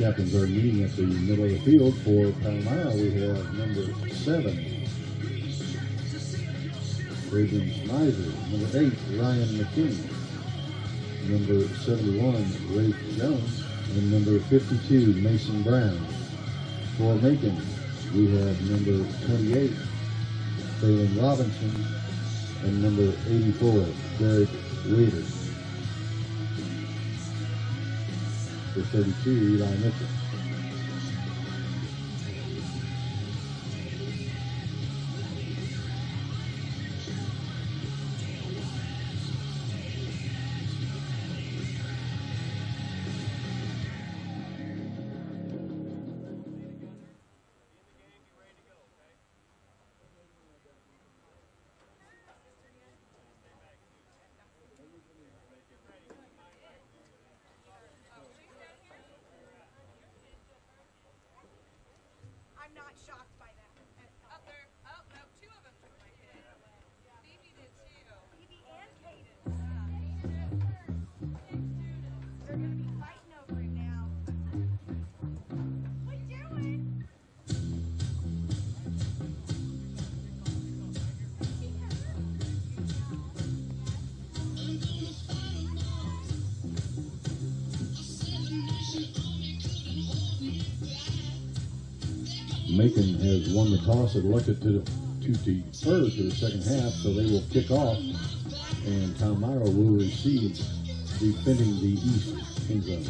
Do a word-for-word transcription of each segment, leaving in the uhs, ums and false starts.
captains are meeting at the middle of the field. For Palmyra, we have number seven, Braden Smizer. Number eight, Ryan McKinney. Number seventy-one, Rafe Jones. And number fifty-two, Mason Brown. For Macon, we have number twenty-eight, Phelan Robinson. And number eighty-four, Derek Wader. For thirty-two, Eli Mitchell. I'm not shocked by that. Up there. Oh, no, two of them took my kid. Phoebe did too. Phoebe and Caden. They're going to be fighting over it now. What you doing? Macon has won the toss and elected to, to defer to the second half, so they will kick off, and Palmyra will receive, defending the East end zone.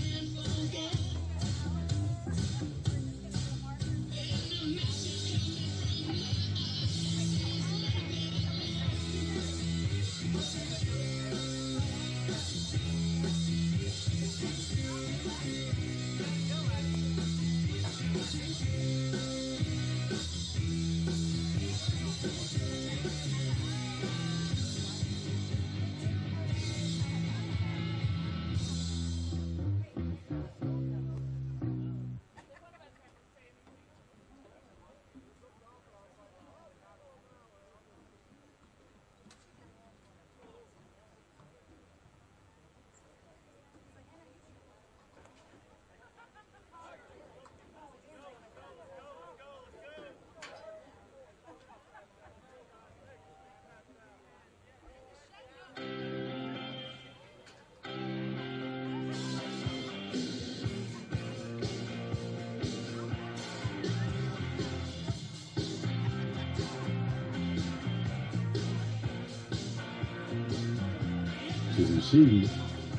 To receive,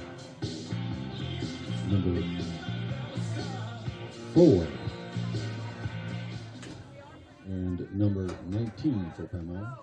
number four and number nineteen for Palmyra.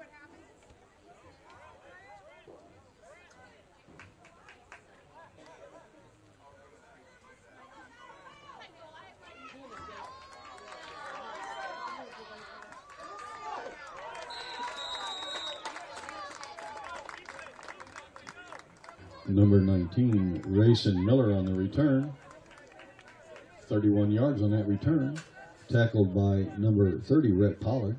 Number nineteen, Rayson Miller on the return. thirty-one yards on that return. Tackled by number thirty, Rhett Pollard.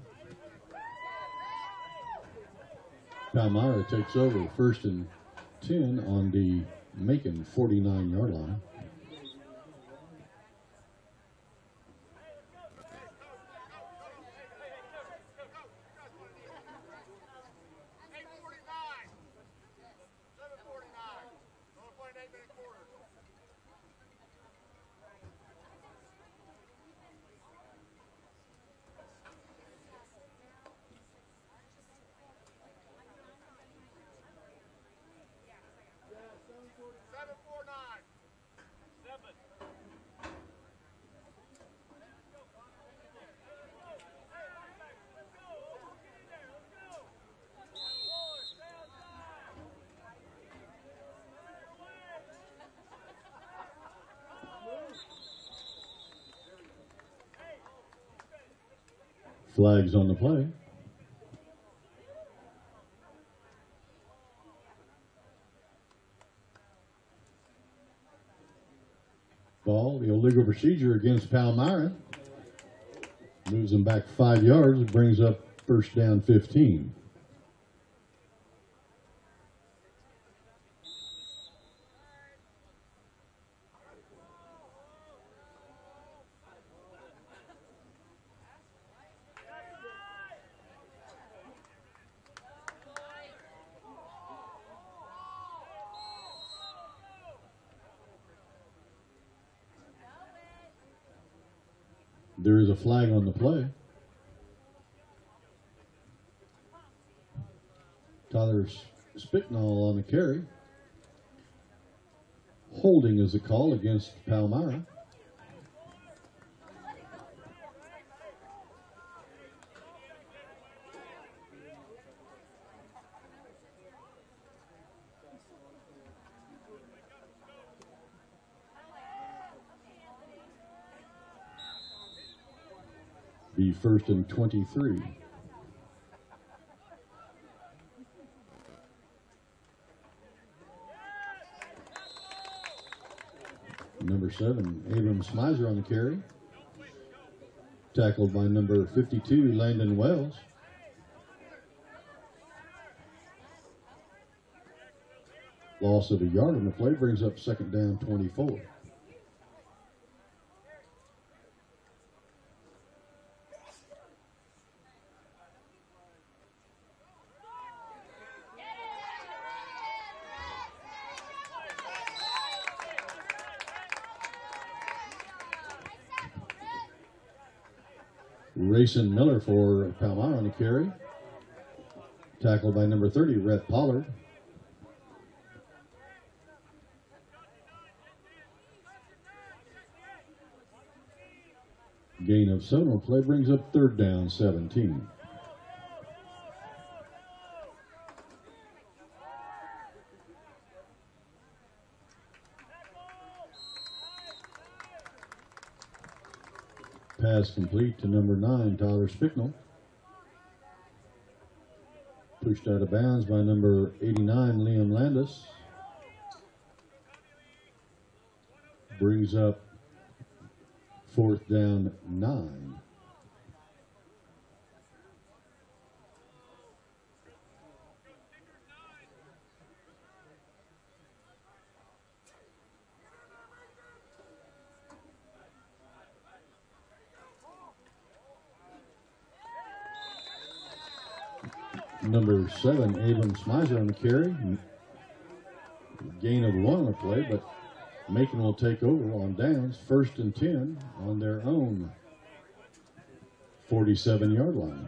Palmyra takes over first and ten on the Macon forty-nine yard line. Flags on the play. Ball, the illegal procedure against Palmyra. Moves them back five yards, brings up first down fifteen. There is a flag on the play. Tyler Spicknall on the carry. Holding is a call against Palmyra. Be first and twenty-three. Number seven, Abram Smizer on the carry. Tackled by number fifty-two, Landon Wells. Loss of a yard on the play brings up second down twenty-four. Rayson Miller for Palmyra on the carry. Tackled by number thirty, Rhett Pollard. Gain of seven on play brings up third down seventeen. Pass complete to number nine, Tyler Spicknall. Pushed out of bounds by number eighty-nine, Liam Landis. Brings up fourth down nine. Number seven, Abram Smizer on the carry. Gain of one on the play, but Macon will take over on downs. First and ten on their own forty-seven yard line.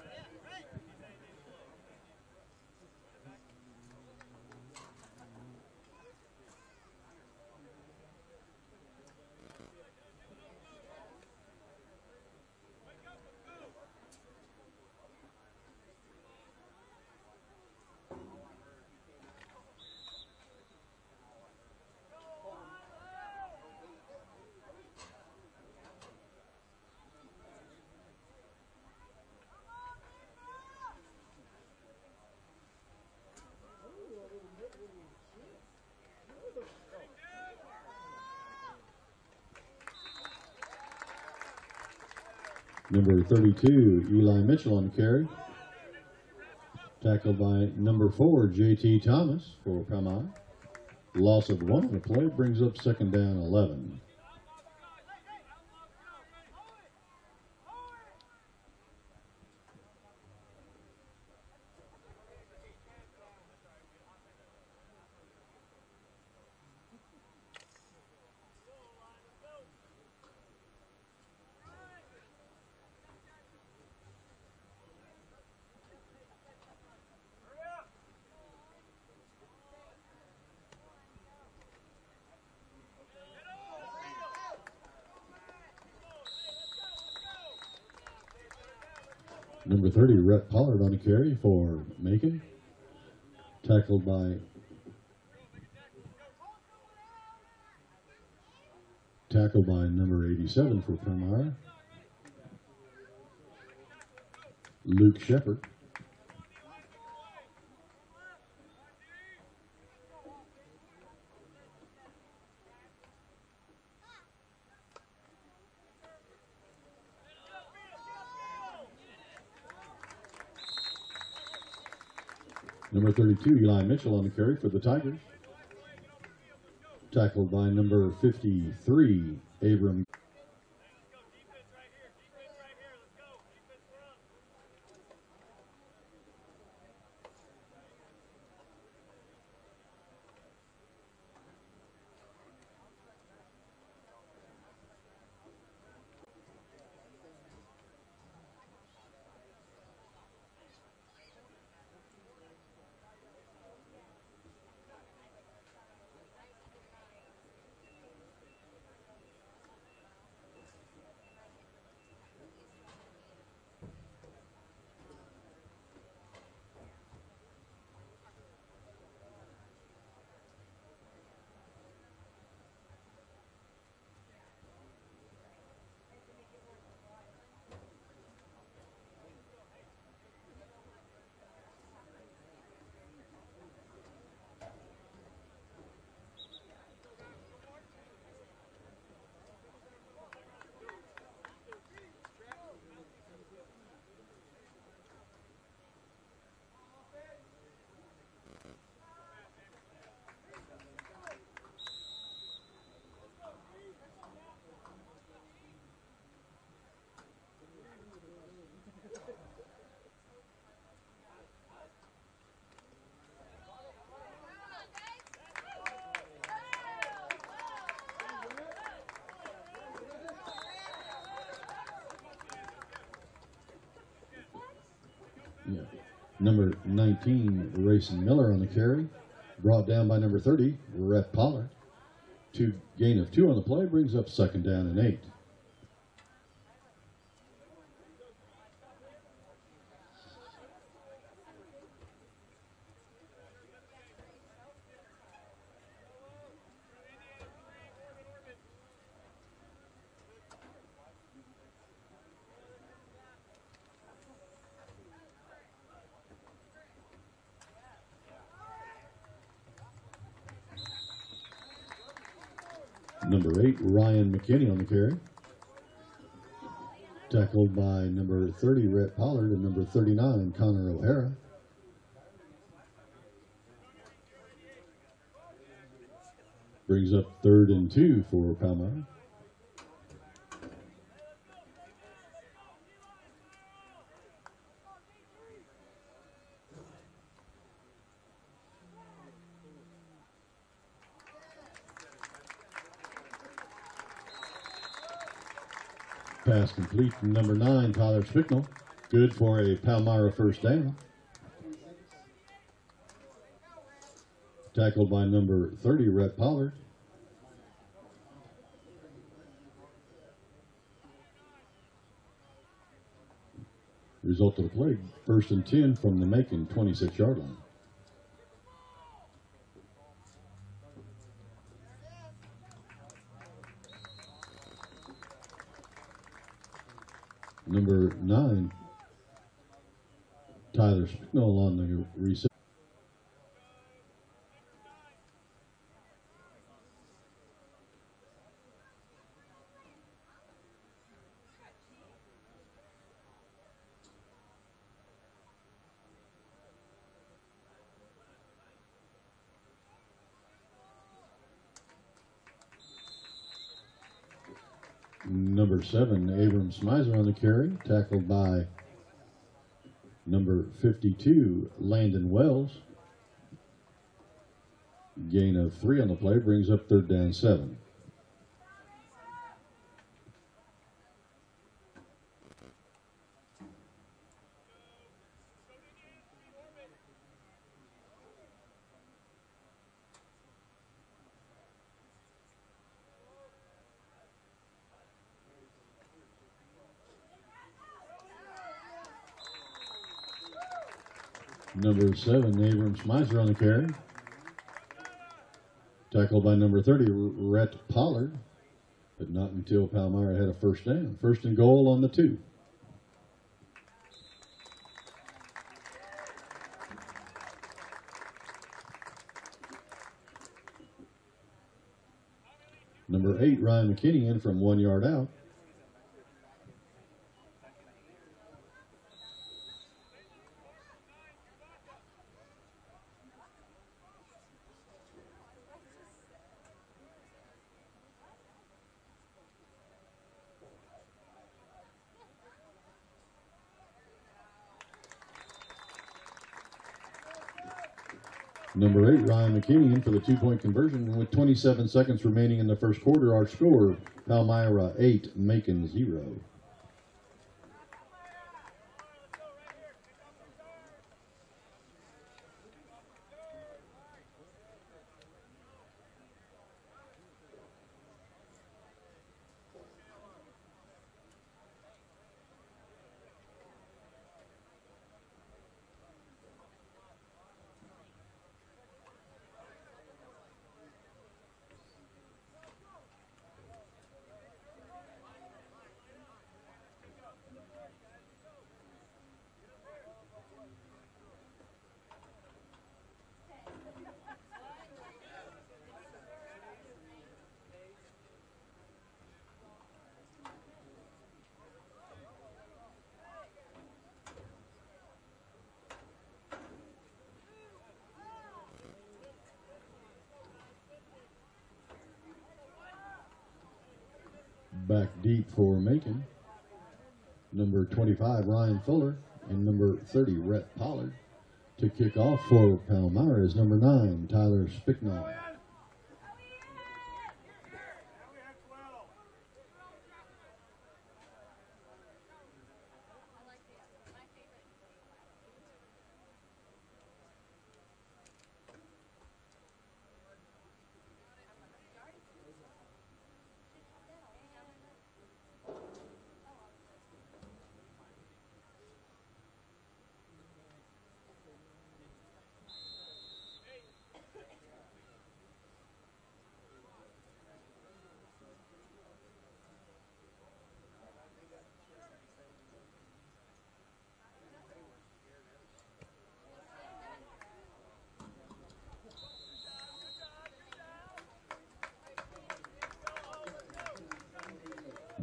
Number thirty-two, Eli Mitchell on the carry. Tackled by number four, J T Thomas for Palmyra. Loss of one on the play brings up second down eleven. Number thirty, Rhett Pollard on the carry for Macon. Tackled by tackled by number eighty-seven for Palmyra, Luke Shepard. Number thirty-two, Eli Mitchell on the carry for the Tigers. Tackled by number fifty-three, Abram. Yeah. Number nineteen, Rayson Miller on the carry. Brought down by number thirty, Rhett Pollard. Two gain of two on the play brings up second down and eight. Number eight, Ryan McKinney on the carry. Tackled by number thirty, Rhett Pollard, and number thirty-nine, Connor O'Hara. Brings up third and two for Palmyra. Pass complete from number nine, Tyler Spicknell. Good for a Palmyra first down. Tackled by number thirty, Rhett Pollard. Result of the play, first and ten from the Macon twenty-six yard line. Number nine, Tyler Spicknell on the reset. Number seven, Abram Smizer on the carry, tackled by number fifty-two, Landon Wells. Gain of three on the play brings up third down seven. Number seven, Abram Smizer on the carry. Tackled by number thirty, Rhett Pollard, but not until Palmyra had a first down. First and goal on the two. Number eight, Ryan McKinney in from one yard out. Number eight, Ryan McKinney in for the two-point conversion. And with twenty-seven seconds remaining in the first quarter, our score, Palmyra eight, Macon zero. Back deep for Macon. Number twenty-five, Ryan Fuller, and number thirty, Rhett Pollard. To kick off for Palmyra is number nine, Tyler Spicknell.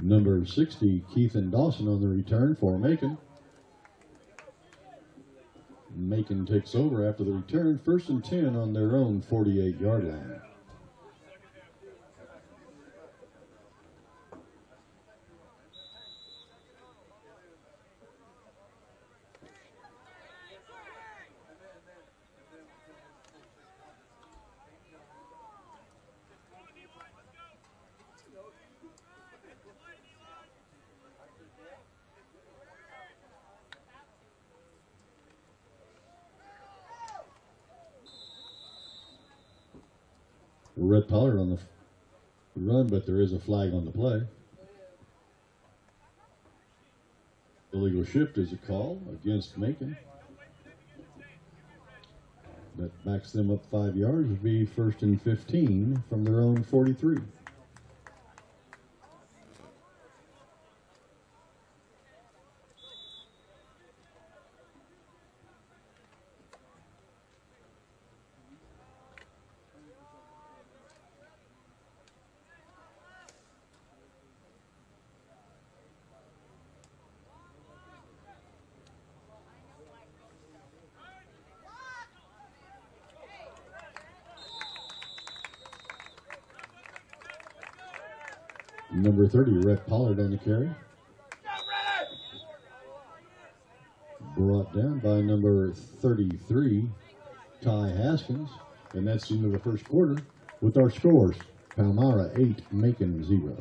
Number sixty, Keithan Dawson on the return for Macon. Macon takes over after the return, first and ten on their own forty-eight yard line. Rhett Pollard on the run, but there is a flag on the play. Illegal shift is a call against Macon. That backs them up five yards. Would be first and fifteen from their own forty-three. Number thirty, Rhett Pollard on the carry. Brought down by number thirty-three, Ty Haskins. And that's the end of the first quarter with our scores. Palmyra eight, Macon zero.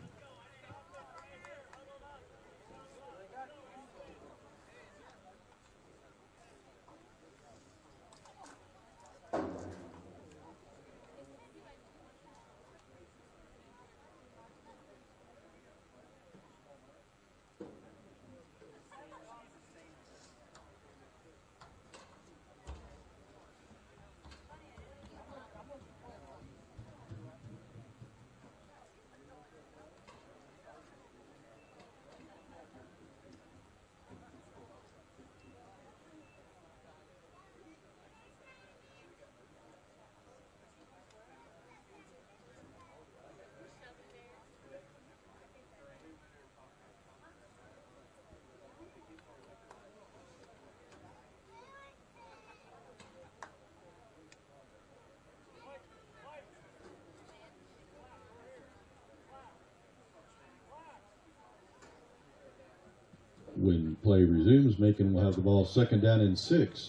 When play resumes, Macon will have the ball second down and six.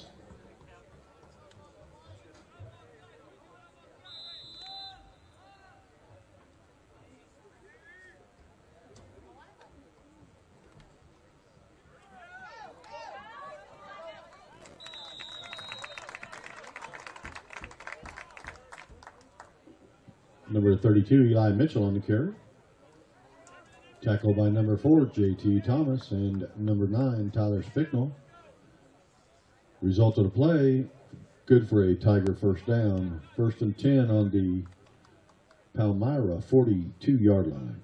Number thirty-two, Eli Mitchell on the carry. Tackled by number four, J T Thomas, and number nine, Tyler Spicknell. Result of the play, good for a Tiger first down. First and ten on the Palmyra forty-two yard line.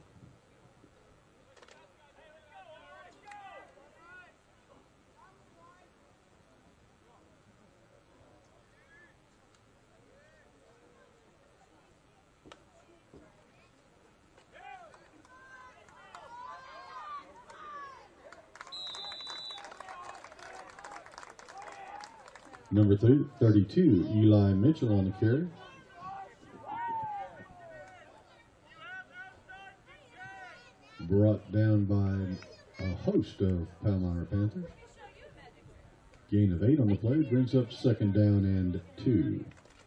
Number thirty-two, Eli Mitchell on the carry. Brought down by a host of Palmyra Panthers. Gain of eight on the play brings up second down and two.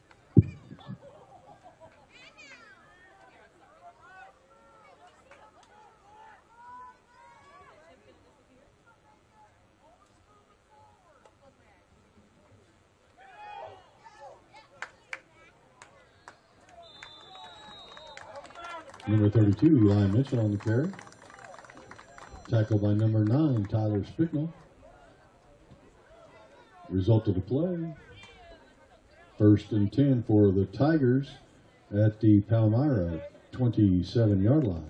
Number thirty-two, Eli Mitchell on the carry. Tackled by number nine, Tyler Spicknell. Result of the play, first and ten for the Tigers at the Palmyra twenty-seven yard line.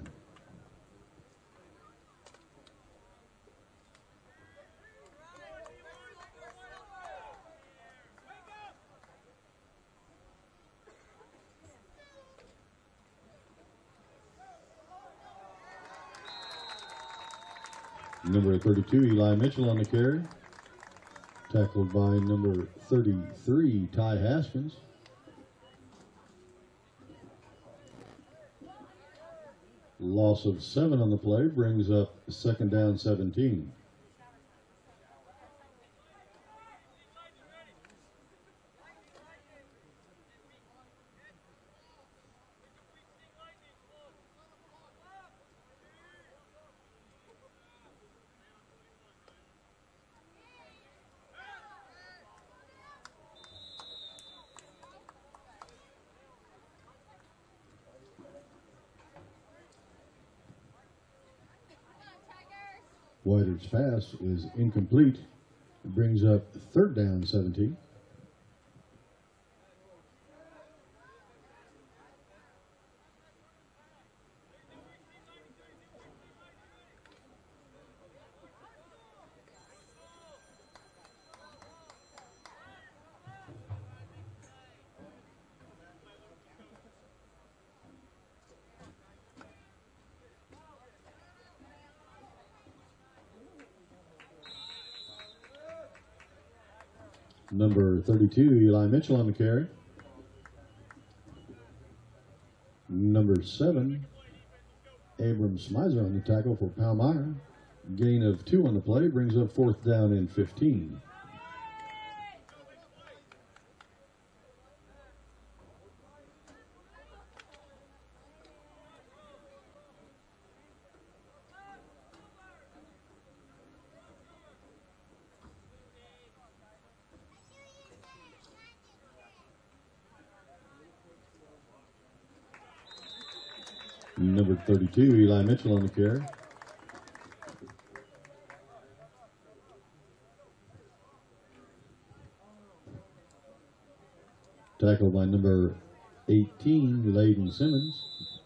Number thirty-two, Eli Mitchell on the carry. Tackled by number thirty-three, Ty Haskins. Loss of seven on the play brings up second down seventeen. Whiter's pass is incomplete. It brings up third down seventeen. Number thirty-two, Eli Mitchell on the carry. Number seven, Abram Smizer on the tackle for Palmyra. Gain of two on the play brings up fourth down and fifteen. Number thirty-two, Eli Mitchell on the carry. Tackled by number eighteen, Layden Simmons.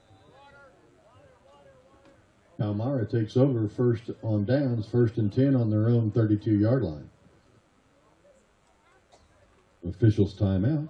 Palmyra takes over first on downs, first and ten on their own thirty-two yard line. Officials timeout.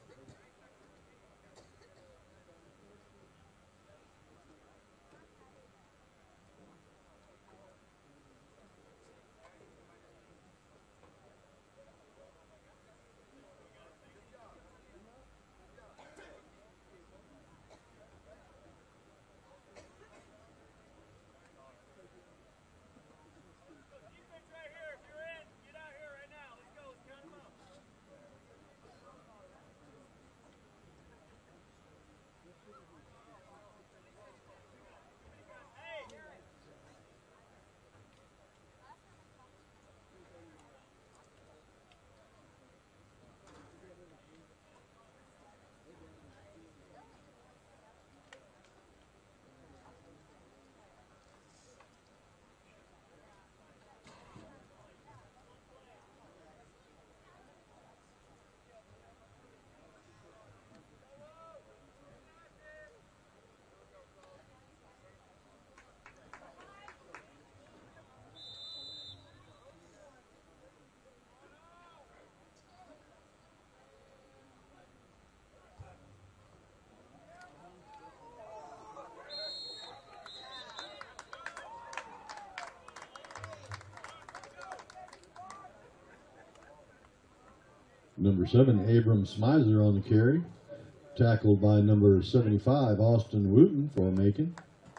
Number seven, Abram Smizer on the carry. Tackled by number seventy-five, Austin Wooten for Macon.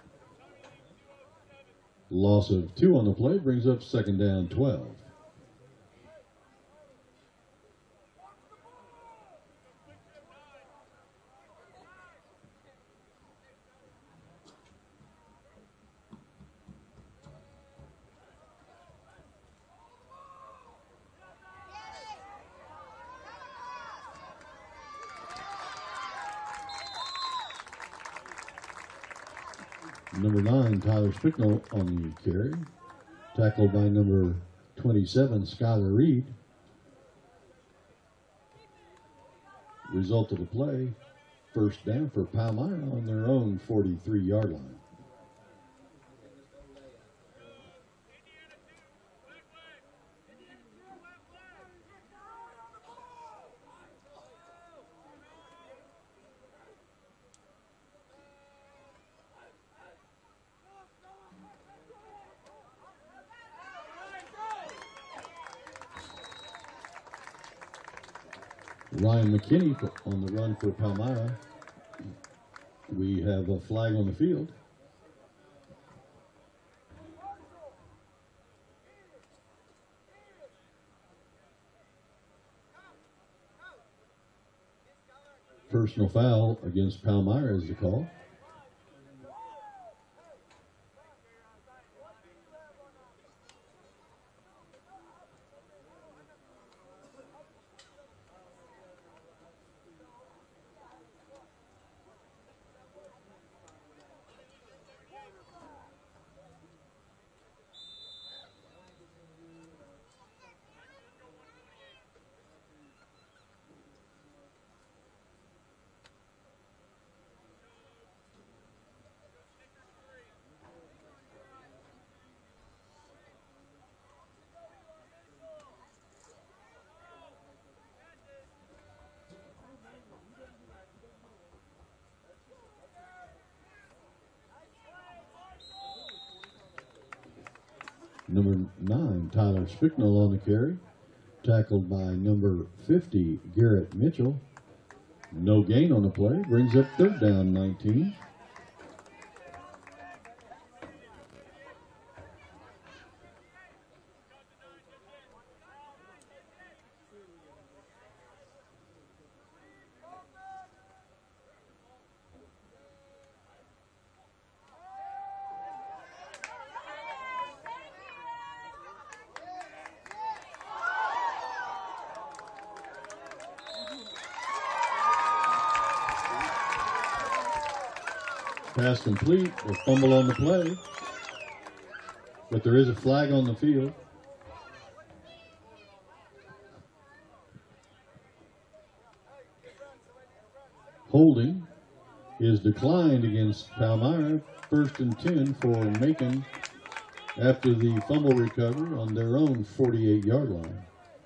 Loss of two on the play brings up second down twelve. Number nine, Tyler Spicknell on the carry. Tackled by number twenty-seven, Skylar Reed. Result of the play, first down for Palmyra on their own forty-three yard line. Ryan McKinney for- on the run for Palmyra. We have a flag on the field. Personal foul against Palmyra is the call. Number nine, Tyler Spicknell on the carry. Tackled by number fifty, Garrett Mitchell. No gain on the play. Brings up third down, nineteen. Pass complete, a fumble on the play, but there is a flag on the field. Holding is declined against Palmyra. First and ten for Macon after the fumble recovery on their own forty-eight yard line.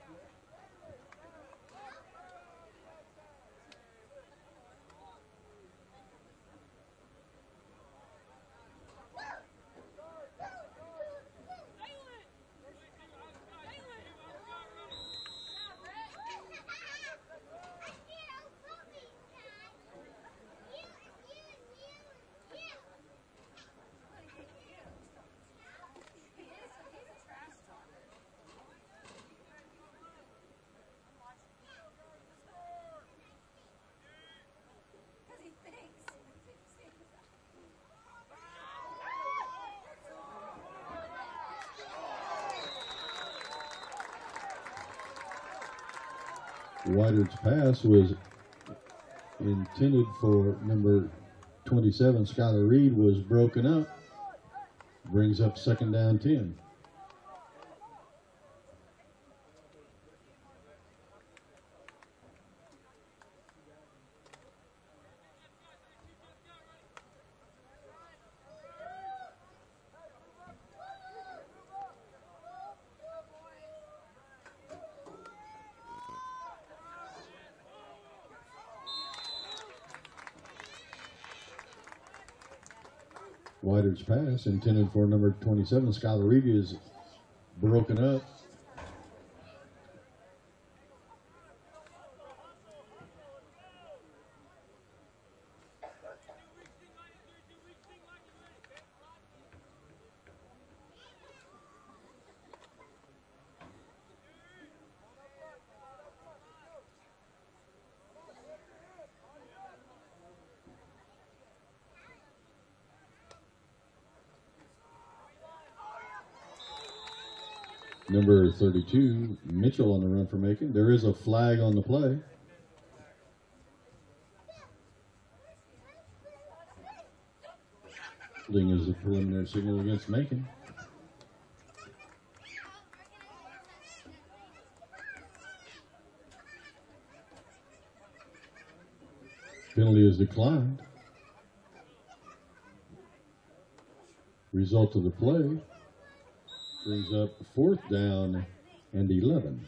Whitard's pass was intended for number twenty-seven, Skylar Reed, was broken up. Brings up second down ten. Whitard's pass intended for number twenty-seven, Skylar Reed, is broken up. Number thirty-two, Mitchell on the run for Macon. There is a flag on the play. Holding is a preliminary signal against Macon. Penalty is declined. Result of the play brings up fourth down and eleven.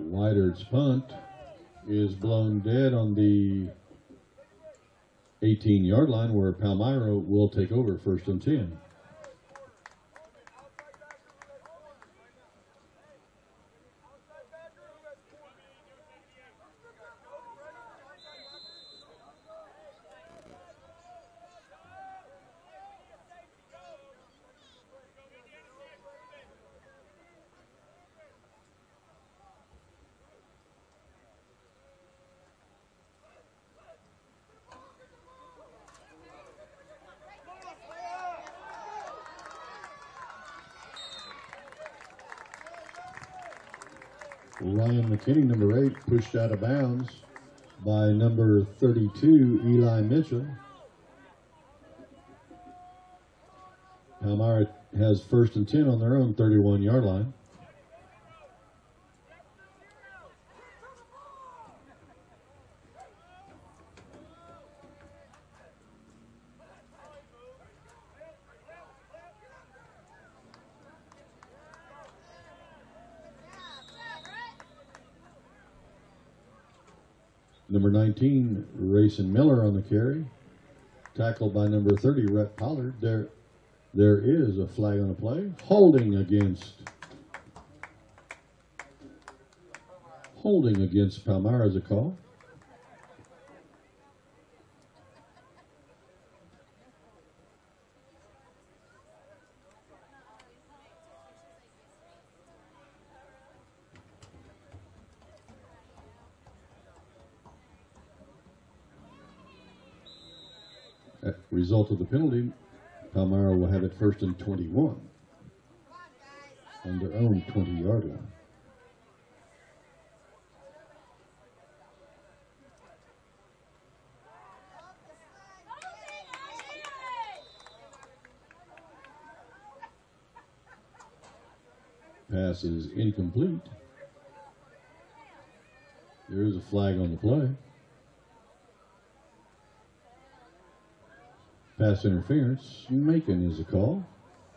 Whitard's punt is blown dead on the eighteen yard line, where Palmyra will take over first and ten. Ryan McKinney, number eight, pushed out of bounds by number thirty-two, Eli Mitchell. Palmyra has first and ten on their own thirty-one yard line. Number nineteen, Rayson Miller on the carry. Tackled by number thirty, Rhett Pollard. There, there is a flag on the play. Holding against, holding against Palmyra is a call. As a result of the penalty, Palmyra will have it first and twenty-one on their own twenty yard line. Pass is incomplete. There is a flag on the play. Pass interference. Macon is a call.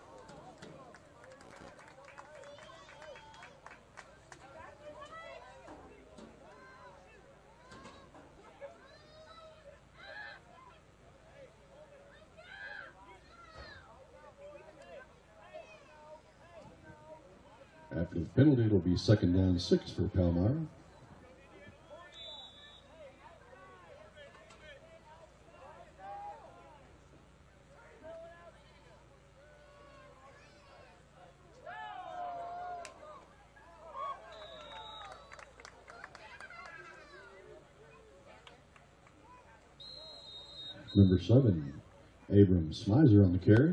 After the penalty, it'll be second down six for Palmyra. Number seven, Abram Smizer on the carry.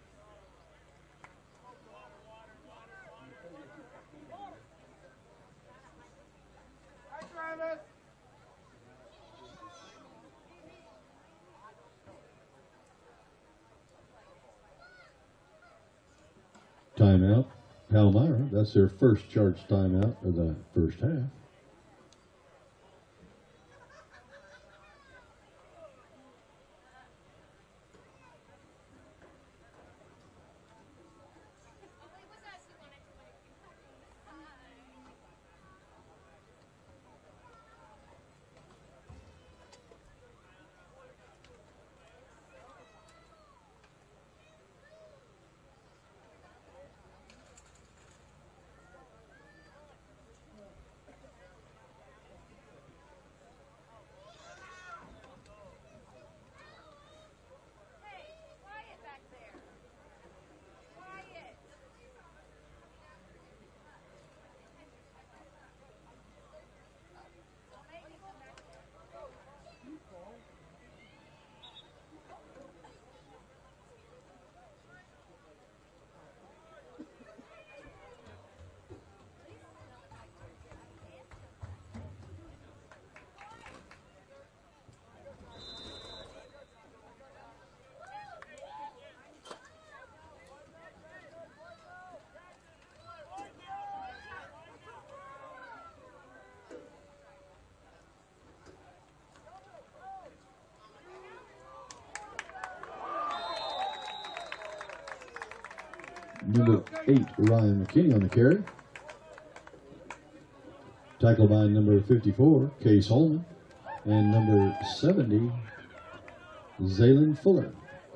Timeout, Palmyra. That's their first charged timeout of the first half. Number eight, Ryan McKinney on the carry. Tackled by number fifty-four, Case Holman, and number seventy, Zaylen Fuller.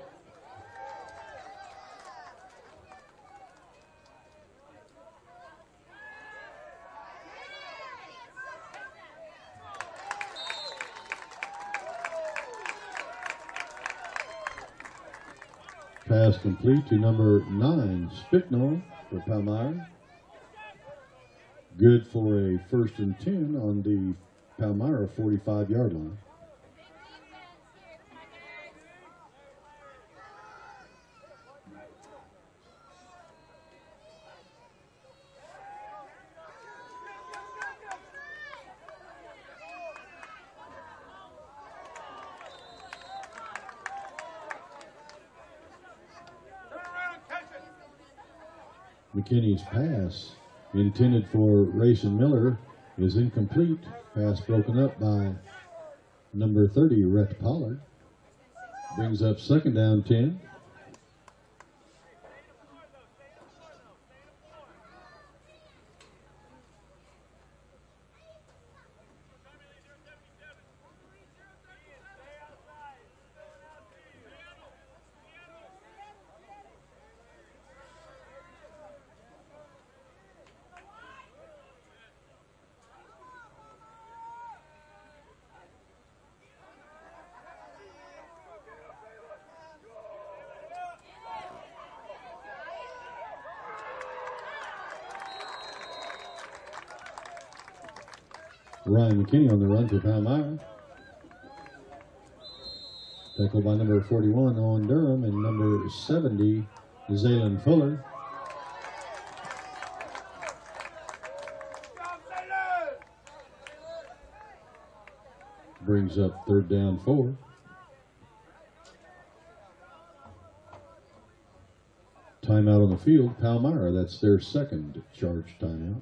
Pass complete to number nine, Spicknall for Palmyra. Good for a first and ten on the Palmyra forty-five yard line. McKinney's pass, intended for Rayson Miller, is incomplete. Pass broken up by number thirty, Rhett Pollard. Brings up second down ten. Ryan McKinney on the run for Palmyra. Tackled by number forty-one, Owen Durham, and number seventy, Zaylen Fuller. Brings up third down four. Timeout on the field, Palmyra. That's their second charge timeout.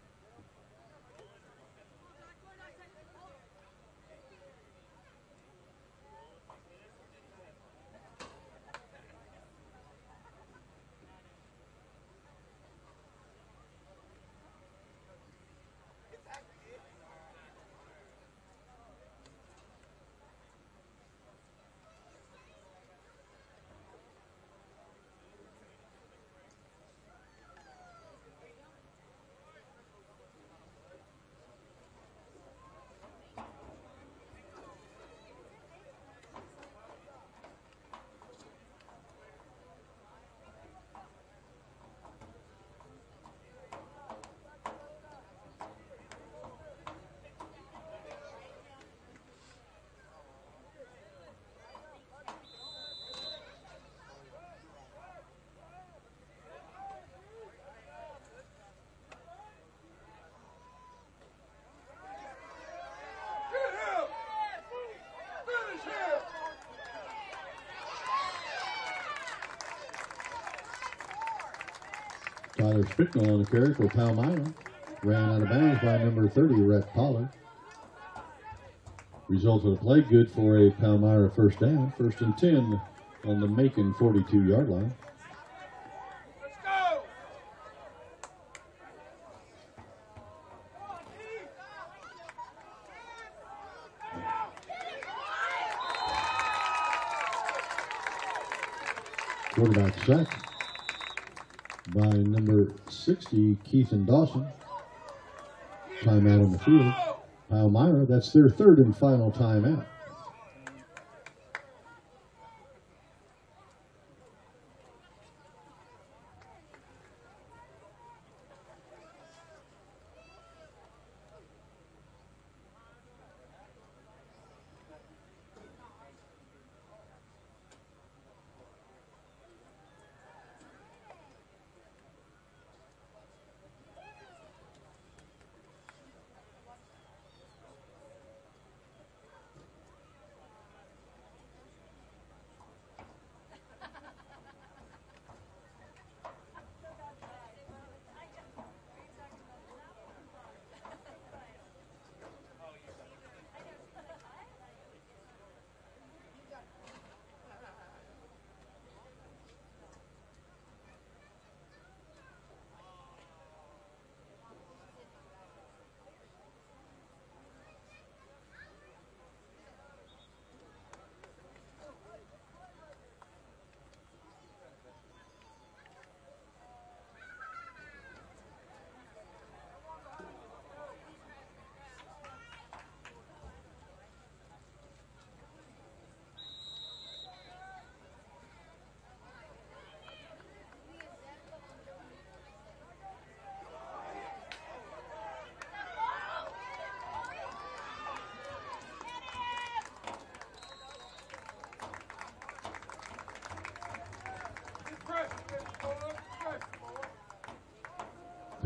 Tyler Spicknall on the carry for Palmyra. Ran out of bounds by number thirty, Rhett Pollard. Result of the play, good for a Palmyra first down. First and ten on the Macon forty-two yard line. Let's go! Quarterback sack by number sixty, Keithan Dawson. Timeout on the field. Palmyra, that's their third and final timeout.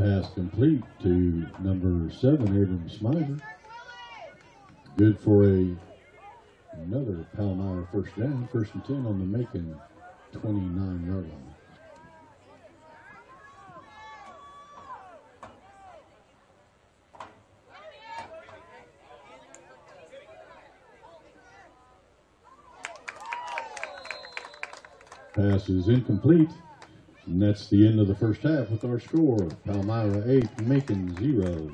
Pass complete to number seven, Abram Smizer. Good for a another Palmyra first down, first and ten on the Macon twenty-nine yard line. Pass is incomplete, and that's the end of the first half with our score: Palmyra eight, Macon zero.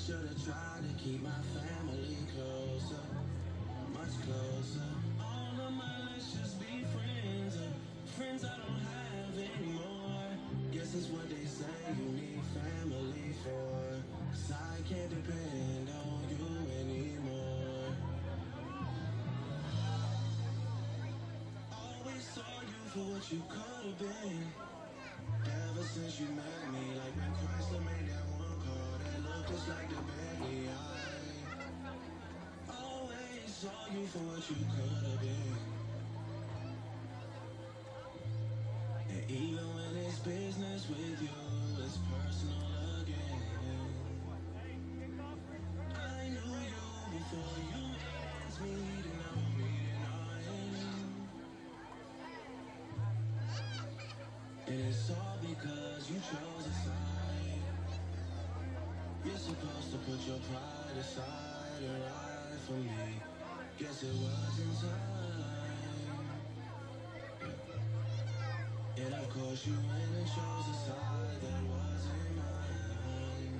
should've tried to keep my family closer, much closer. All of my let's just be friends, uh, friends I don't have anymore. Guess it's what they say you need family for, 'cause I can't depend on you anymore. Always saw you for what you could've been. Ever since you met me, like when Chrysler made that one call that looked just like the Bentley. I always saw you for what you could've been. And even when it's business with you, it's personal again. I knew you before you asked me to know me tonight. And it's all because you chose a side. You're supposed to put your pride aside and ride for me. Guess it wasn't time. And of course you went and chose a side that wasn't mine.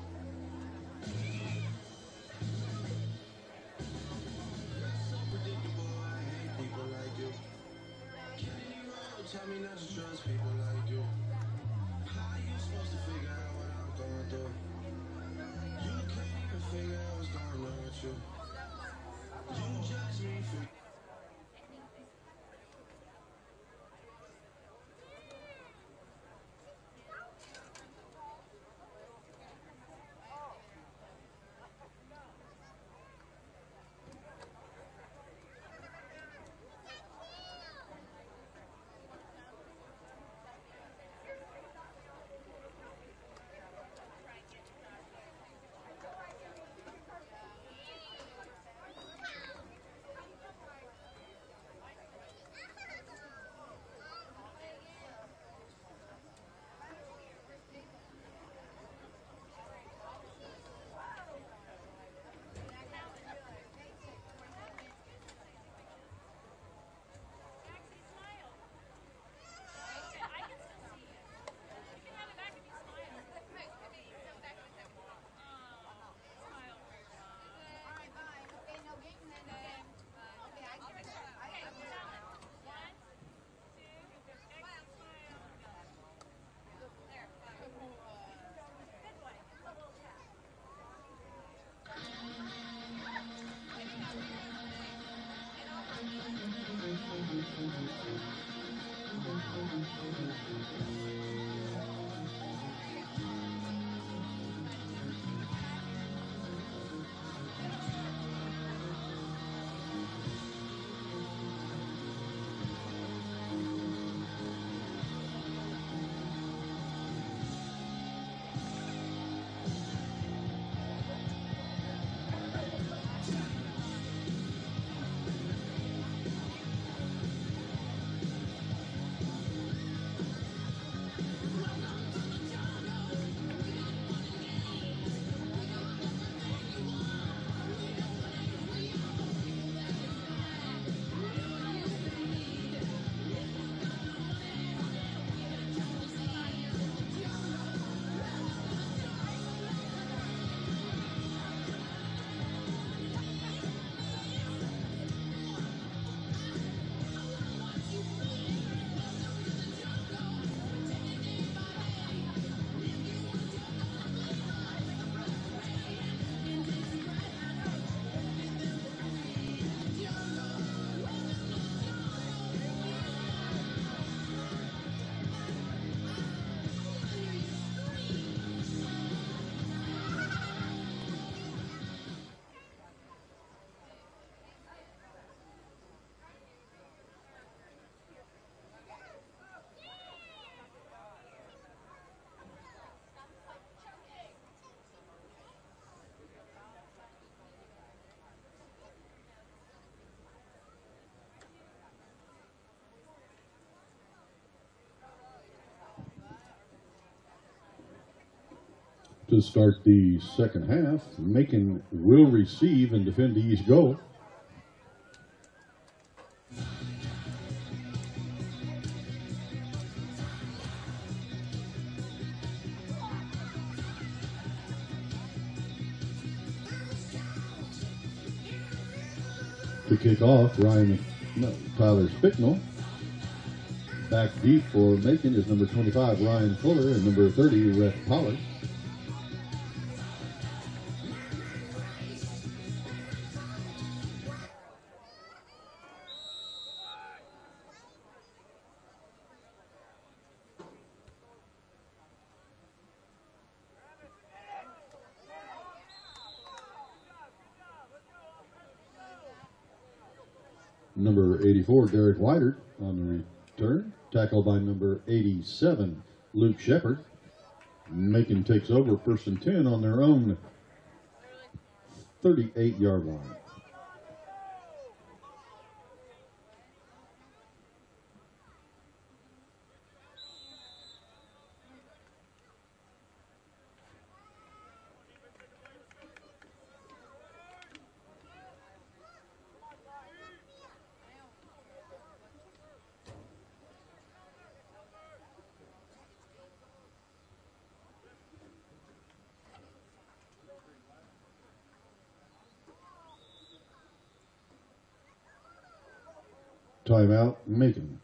You're so predictable, I hate people like you. Kennedy Road, tell me not to trust people like you. How you supposed to figure out what I'm going through? You can't even figure out what's going on with you. You judge me for To start the second half, Macon will receive and defend the East goal. To kick off, Ryan, no, Tyler Spicknell. Back deep for Macon is number twenty-five, Ryan Fuller, and number thirty, Rhett Pollard. Number eighty-four, Derek Whitert on the return. Tackled by number eighty-seven, Luke Shepard. Macon takes over first and ten on their own thirty-eight yard line. Timeout, Macon.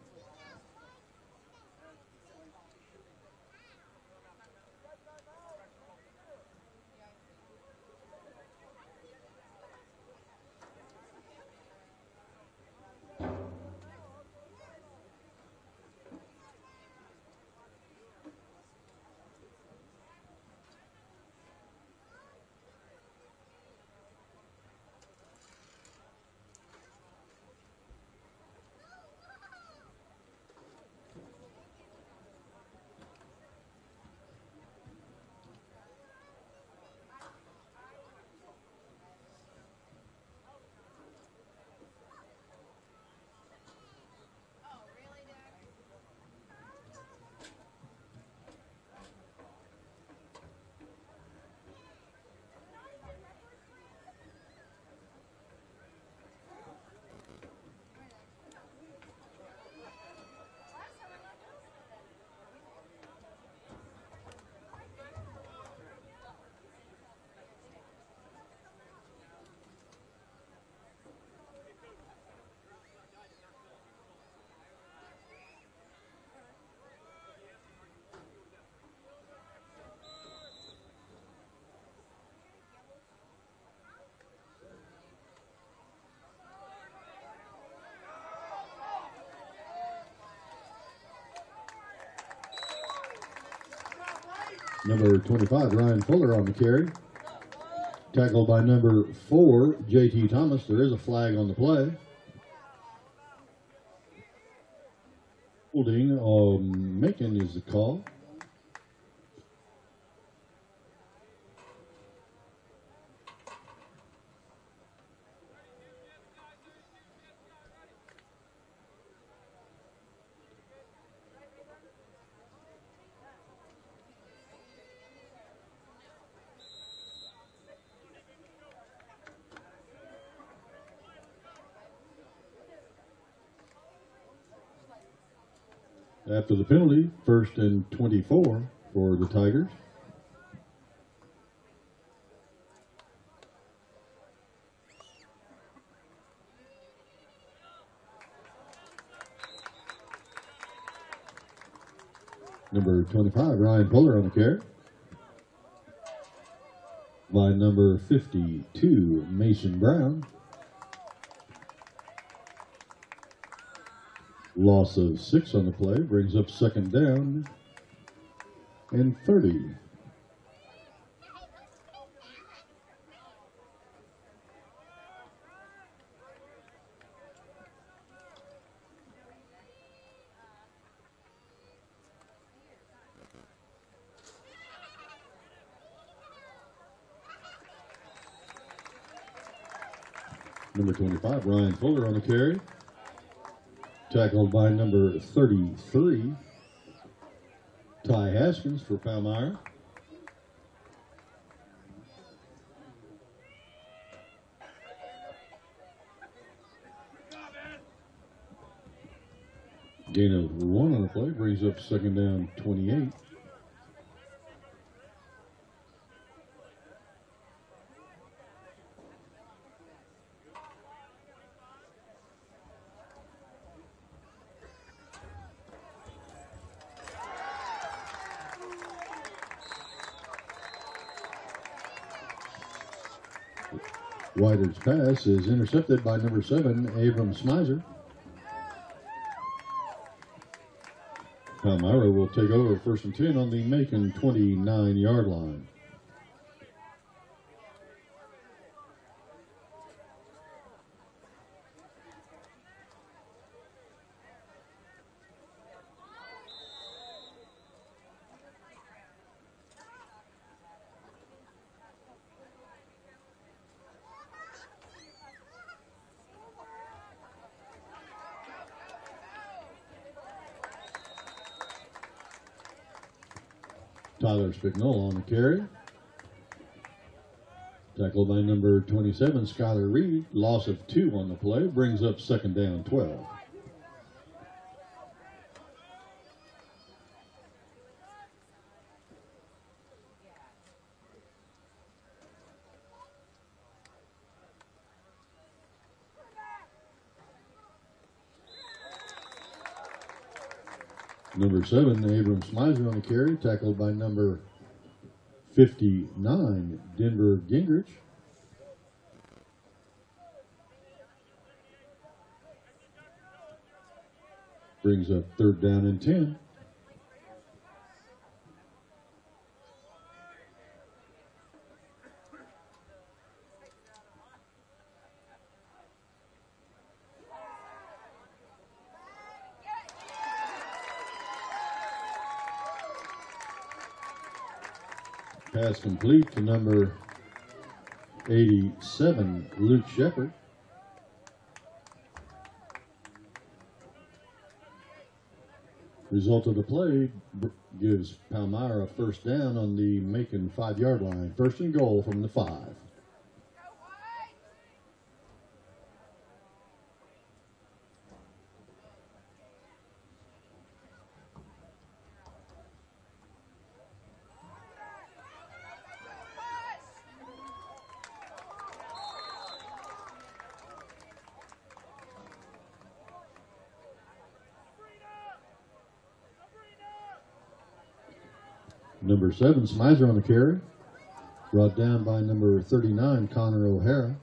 Number twenty-five, Ryan Fuller on the carry. Tackled by number four, J T Thomas. There is a flag on the play. Holding on Macon is the call. After the penalty, first and twenty-four for the Tigers. Number twenty-five, Ryan Fuller on the carry. By number fifty-two, Mason Brown. Loss of six on the play brings up second down and thirty. Number twenty-five, Ryan Fuller on the carry. Tackled by number thirty-three, Ty Haskins for Palmyra. Gain of one on the play brings up second down twenty-eight. Whiter's pass is intercepted by number seven, Abram Smizer. Palmyra will take over first and ten on the Macon twenty-nine yard line. Tyler Spicknell on the carry. Tackled by number twenty-seven, Skylar Reed. Loss of two on the play. Brings up second down, twelve. Number seven, Abram Smizer on the carry, tackled by number fifty-nine, Denver Gingrich. Brings up third down and ten. Pass complete to number eighty-seven, Luke Shepard. Result of the play gives Palmyra first down on the Macon five yard line. First and goal from the five. Number seven, Smizer on the carry. Brought down by number thirty-nine, Connor O'Hara.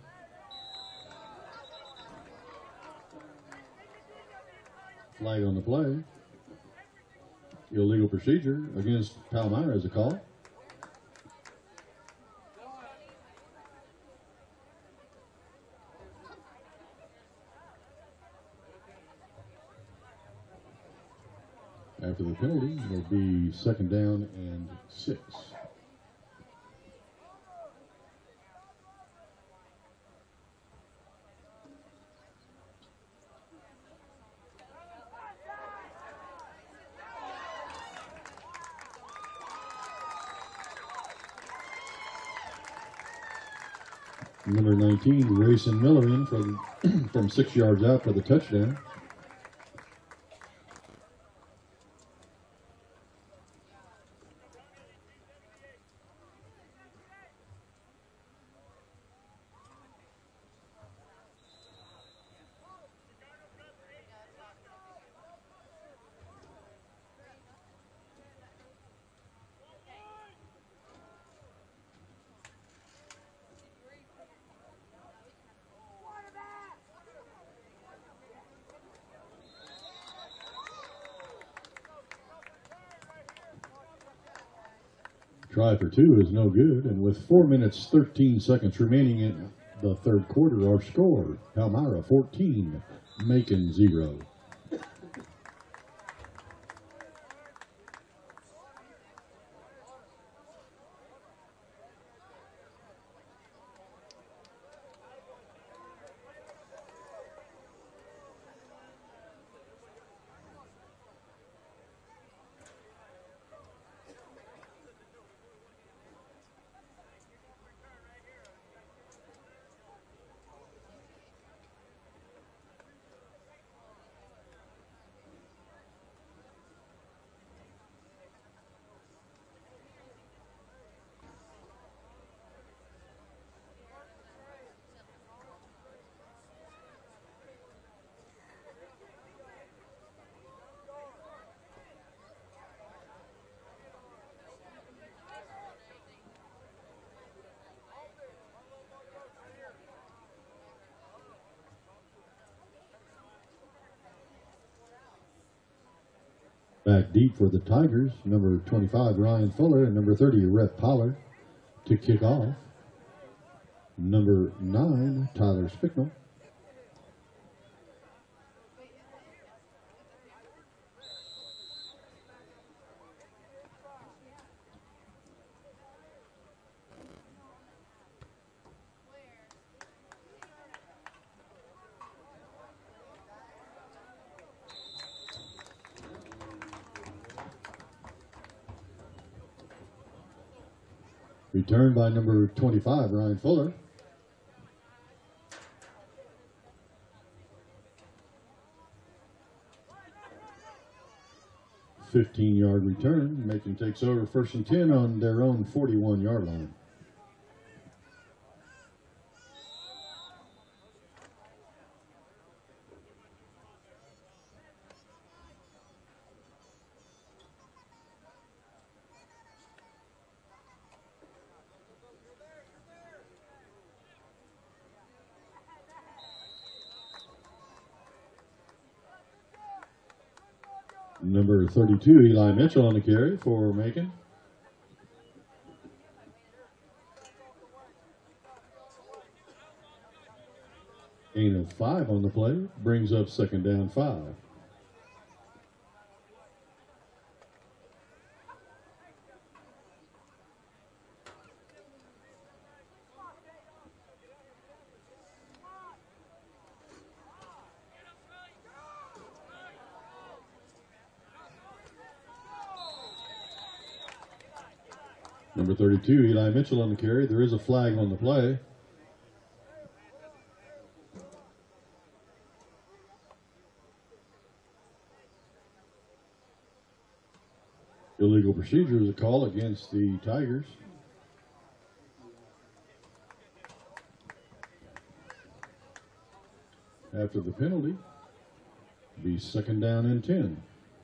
Flag on the play. Illegal procedure against Palmyra as a call. After the penalty, it'll be second down and six. Number nineteen, Rayson Miller in from, from six yards out for the touchdown. Try for two is no good, and with four minutes, thirteen seconds remaining in the third quarter, our score, Palmyra fourteen, Macon zero. Back deep for the Tigers, number twenty-five, Ryan Fuller, and number thirty, Rhett Pollard to kick off. Number nine, Tyler Spicknell. Returned by number twenty-five, Ryan Fuller. fifteen yard return. Macon takes over first and ten on their own forty-one yard line. Number thirty-two, Eli Mitchell on the carry for Macon. Gain of five on the play, brings up second down five. Number thirty-two, Eli Mitchell on the carry. There is a flag on the play. Illegal procedure is a call against the Tigers. After the penalty, be second down and ten.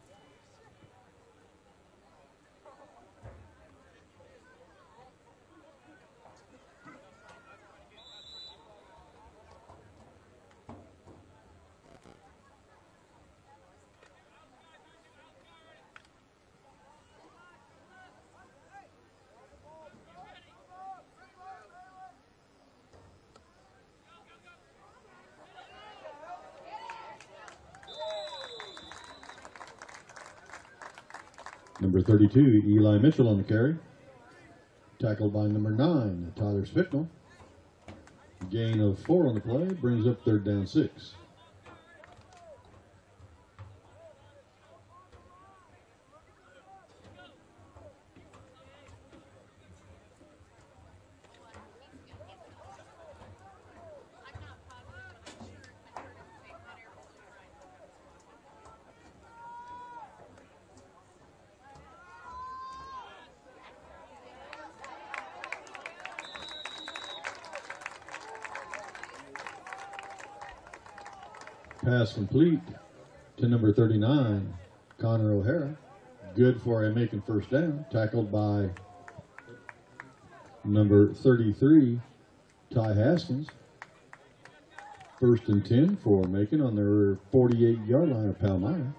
Number thirty-two, Eli Mitchell on the carry. Tackled by number nine, Tyler Spicknell. Gain of four on the play, brings up third down six. Pass complete to number thirty-nine, Connor O'Hara. Good for a Macon first down. Tackled by number thirty-three, Ty Haskins. First and ten for Macon on their forty-eight yard line of Palmyra.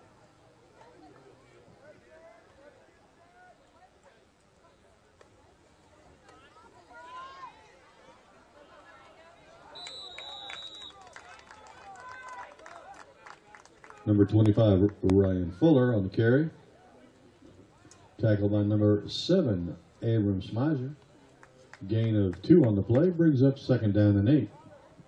Number twenty-five, Ryan Fuller on the carry. Tackled by number seven, Abram Smizer. Gain of two on the play, brings up second down and eight.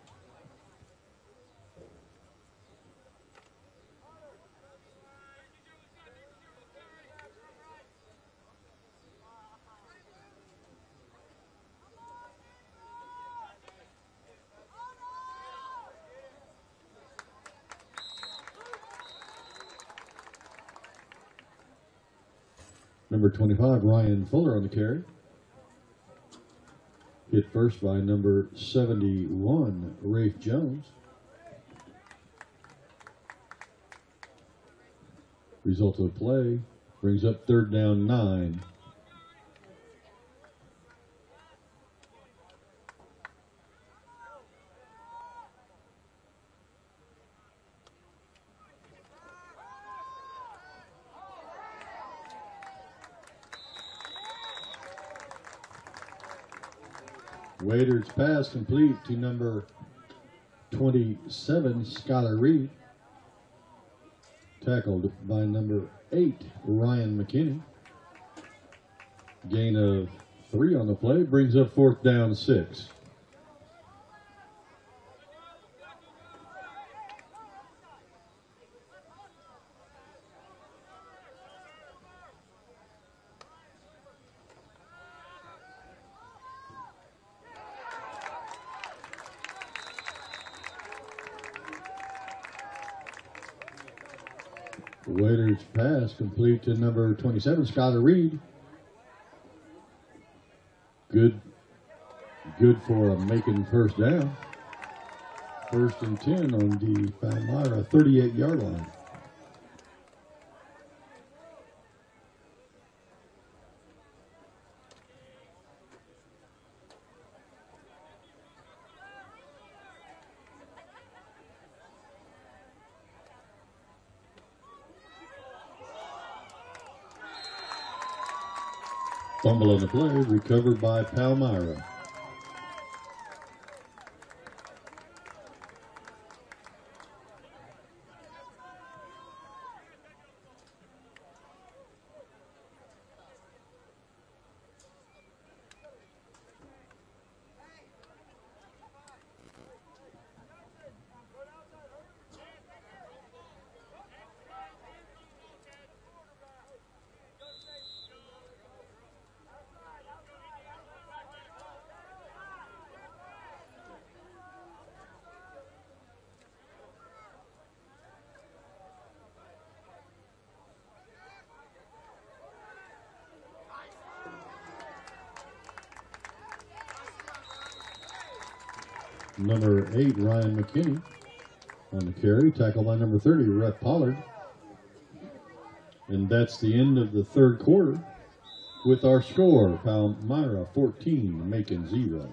Number twenty-five, Ryan Fuller on the carry. Hit first by number seventy-one, Rafe Jones. Result of the play brings up third down nine. Waiter's pass complete to number twenty-seven, Skylar Reed. Tackled by number eight, Ryan McKinney. Gain of three on the play, brings up fourth down six. Waiter's pass complete to number twenty-seven, Skylar Reed. Good, good for a making first down. First and ten on the Palmyra thirty-eight yard line. Fumble on the play, recovered by Palmyra. Number eight, Ryan McKinney on the carry, tackled by number thirty, Rhett Pollard. And that's the end of the third quarter with our score, Palmyra fourteen, Macon zero.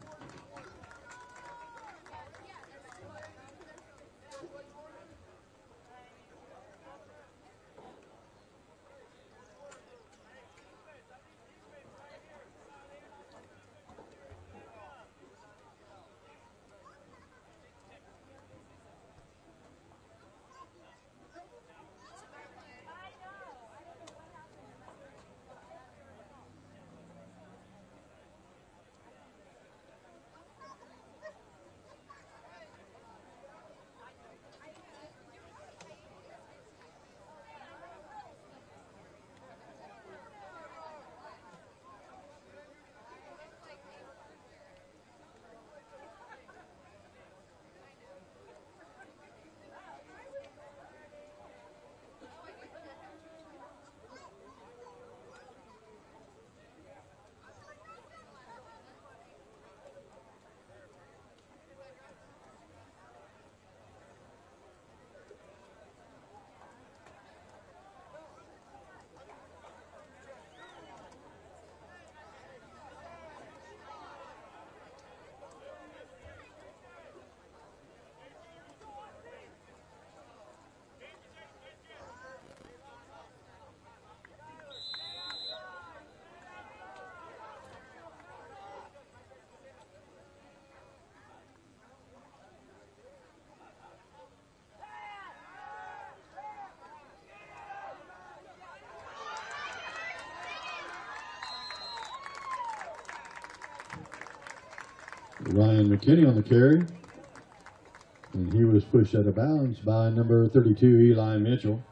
Ryan McKinney on the carry, and he was pushed out of bounds by number thirty-two, Eli Mitchell.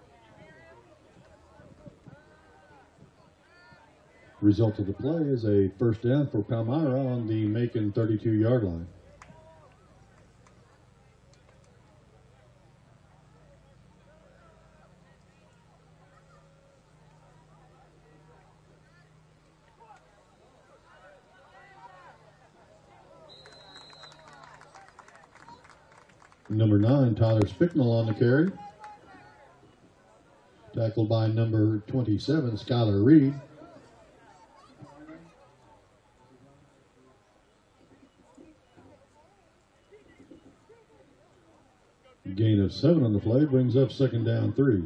Result of the play is a first down for Palmyra on the Macon thirty-two yard line. Number nine, Tyler Spicknell on the carry. Tackled by number twenty-seven, Skylar Reed. Gain of seven on the play brings up second down three.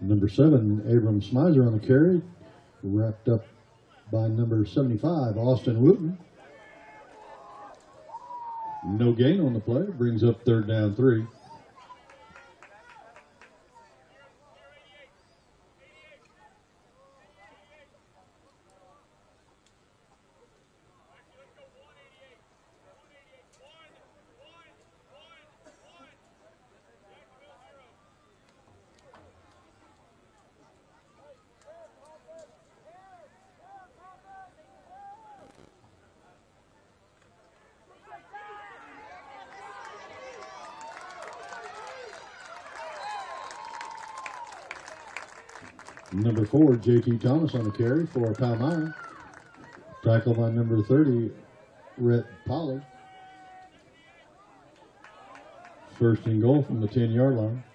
Number seven, Abram Smizer on the carry, wrapped up by number seventy-five, Austin Wooten. No gain on the play, brings up third down three. Number four, J T Thomas on the carry for Palmyra. Tackle by number thirty, Rhett Pollard. First and goal from the ten-yard line.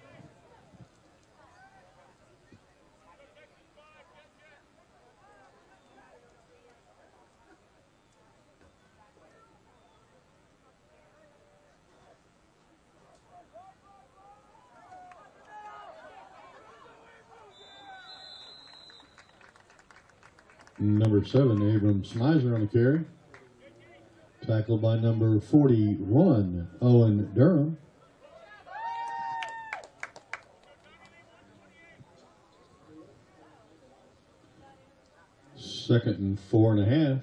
Number seven, Abram Smizer on the carry. Tackled by number forty-one, Owen Durham. Second and four and a half.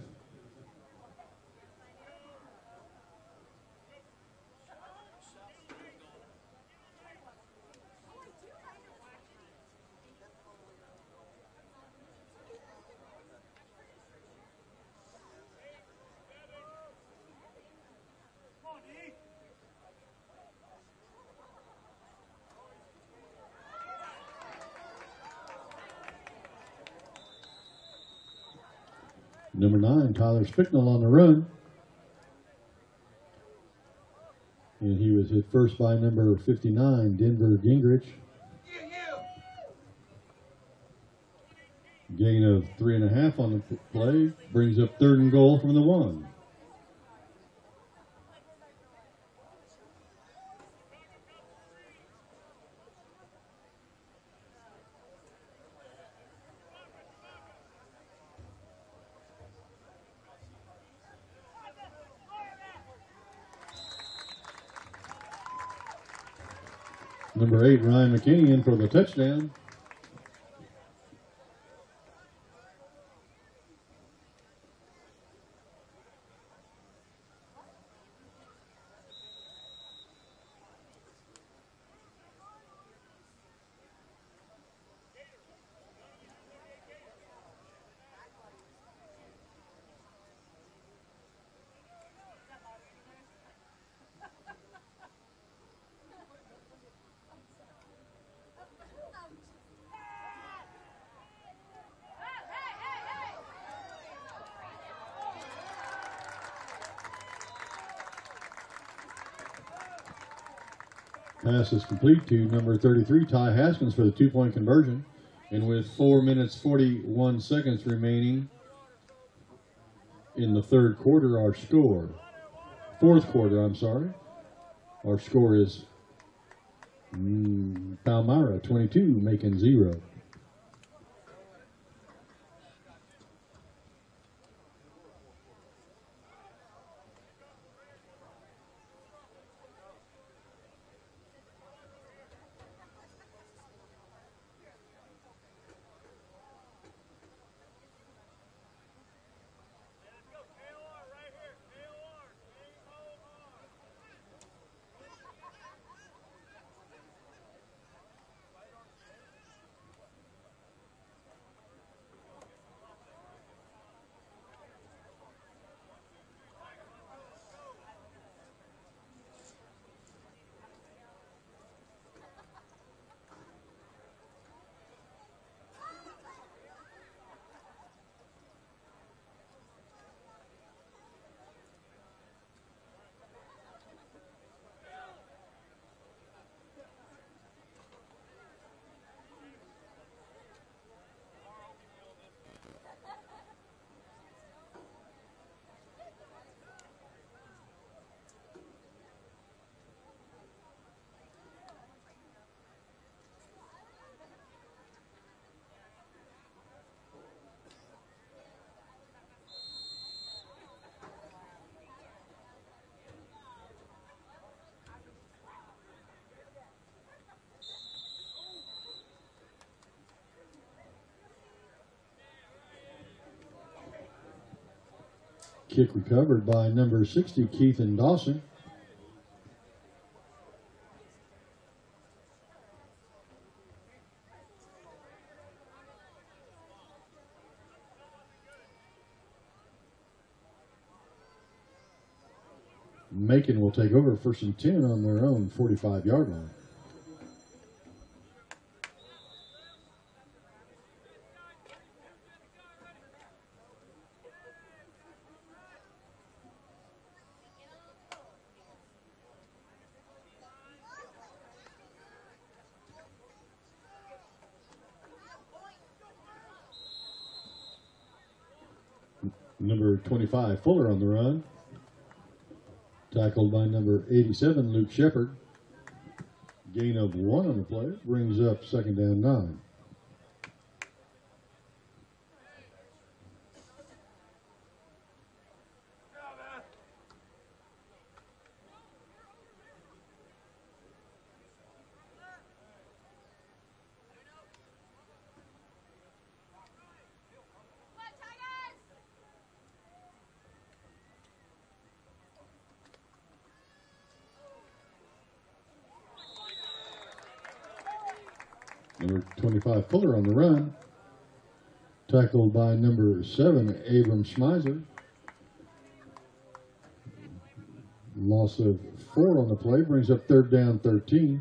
Number nine, Tyler Spicknell on the run. And he was hit first by number fifty-nine, Denver Gingrich. Gain of three and a half on the play. Brings up third and goal from the one. Number eight, Ryan McKinney in for the touchdown. Pass is complete to number thirty-three, Ty Haskins, for the two-point conversion. And with four minutes, forty-one seconds remaining in the third quarter, our score, fourth quarter, I'm sorry, our score is mm, Palmyra twenty-two, Macon zero. Kick recovered by number sixty, Keith and Dawson. Macon will take over first and ten on their own forty-five yard line. Number twenty-five, Fuller on the run. Tackled by number eighty-seven, Luke Shepard. Gain of one on the play. Brings up second down nine. Number twenty-five, Fuller on the run. Tackled by number seven, Abram Schmeiser. Loss of four on the play. Brings up third down thirteen.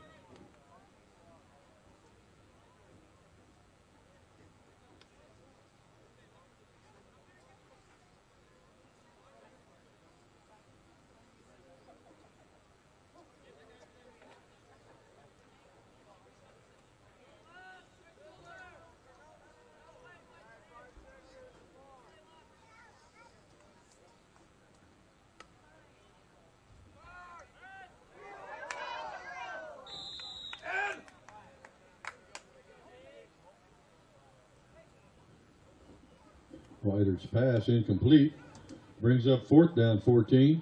Ryder's pass incomplete. Brings up fourth down fourteen.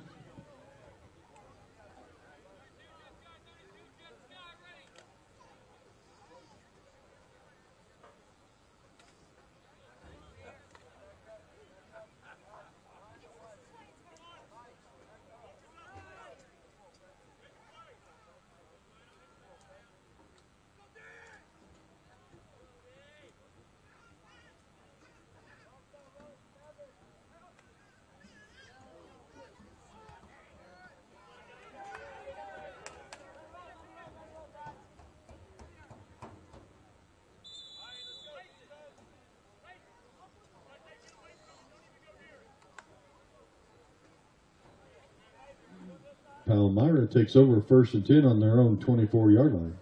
Palmyra takes over first and ten on their own twenty-four yard line.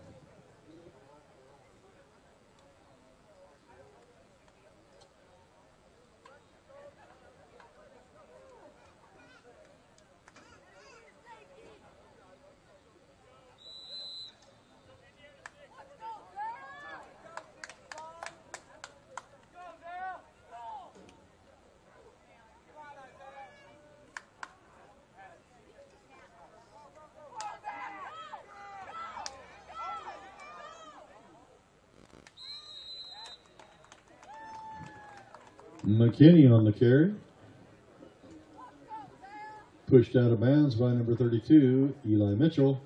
McKinney on the carry. Pushed out of bounds by number thirty-two, Eli Mitchell.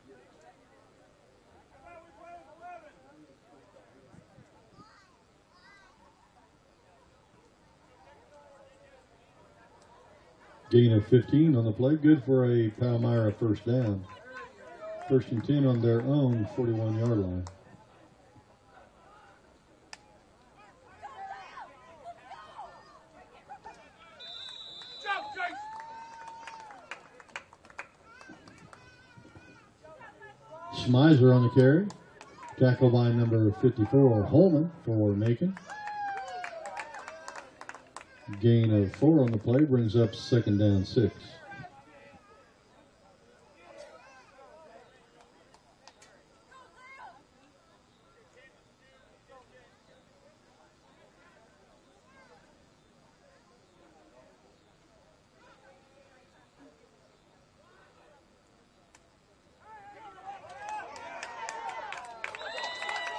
Gain of fifteen on the play. Good for a Palmyra first down. First and ten on their own forty-one yard line. Schmeiser on the carry. Tackle by number fifty-four, Holman for Macon. Gain of four on the play brings up second down six.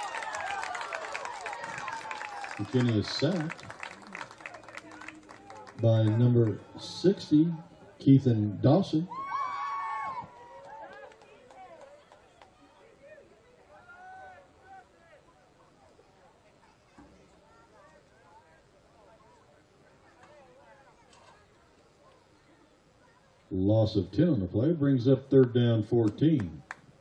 McKinney is sacked. by number sixty, Keithan Dawson. Loss of ten on the play brings up third down fourteen.